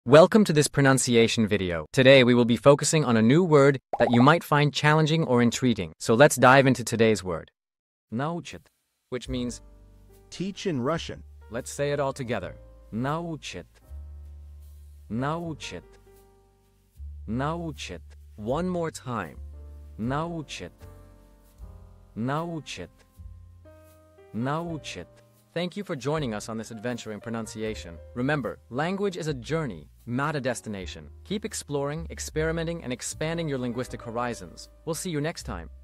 Welcome to this pronunciation video. Today we will be focusing on a new word that you might find challenging or intriguing. So let's dive into today's word. Научит, which means teach in Russian. Let's say it all together. Научит. Научит. Научит. One more time. Научит. Научит. Научит. Thank you for joining us on this adventure in pronunciation. Remember, language is a journey, not a destination. Keep exploring, experimenting, and expanding your linguistic horizons. We'll see you next time.